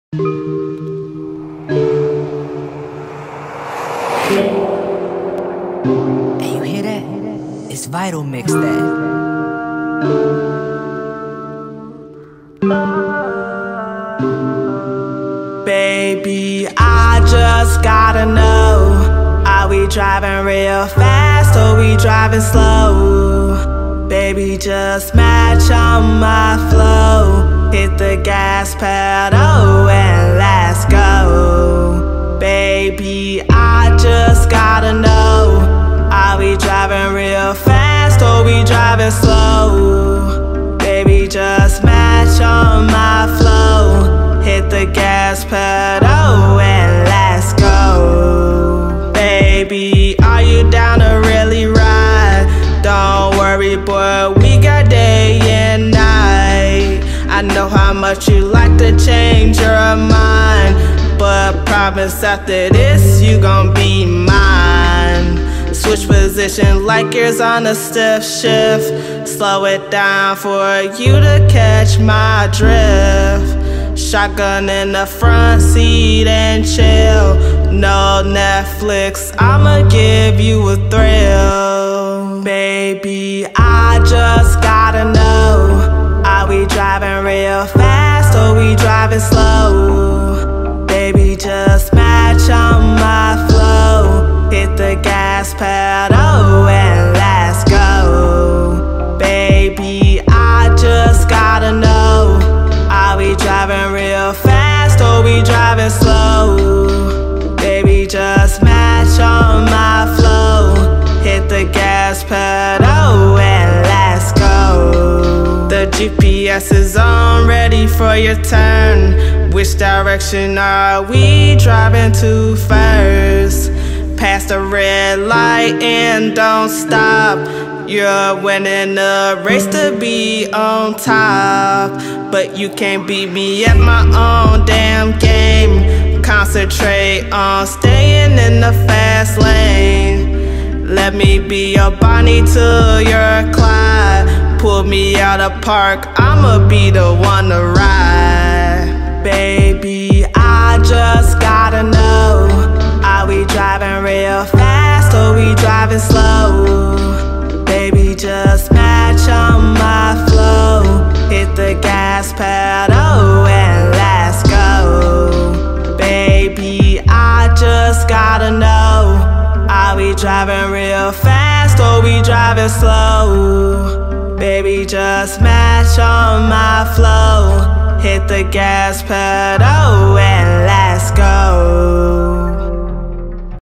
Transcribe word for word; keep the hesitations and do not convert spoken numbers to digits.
Hey, you hear that? It's Vital Mix that. Baby, I just gotta know, are we driving real fast or we driving slow? Baby, just match on my flow, hit the gas pedal and let's go. Baby, I just gotta know, are we driving real fast or we driving slow? Baby, just match on my flow, hit the gas pedal and let's go. Baby, are you down to really ride? Don't worry, boy, we got day and night. I know how much you like to change your mind, but promise after this you gon' be mine. Switch position like yours on a stiff shift, slow it down for you to catch my drift. Shotgun in the front seat and chill, no Netflix, I'ma give you a thrill. Baby, I just gotta know, are we driving real fast or we driving slow? Baby, just match on my flow, hit the gas pedal and let's go. Baby, I just gotta know, are we driving real fast or we driving slow? Baby, just match on my flow, hit the gas pedal and let's go. The G P S is on, ready for your turn. Which direction are we driving to first? Past the red light and don't stop. You're winning the race to be on top, but you can't beat me at my own damn game. Concentrate on staying in the fast lane. Let me be your Bonnie to your Clyde. Pull me out of park, I'ma be the one to ride. Baby, I just gotta know, are we driving real fast or we driving slow? Baby, just match on my flow, hit the gas pedal and let's go. Baby, I just gotta know, are we driving real fast or we driving slow? Baby, just match on my flow, hit the gas pedal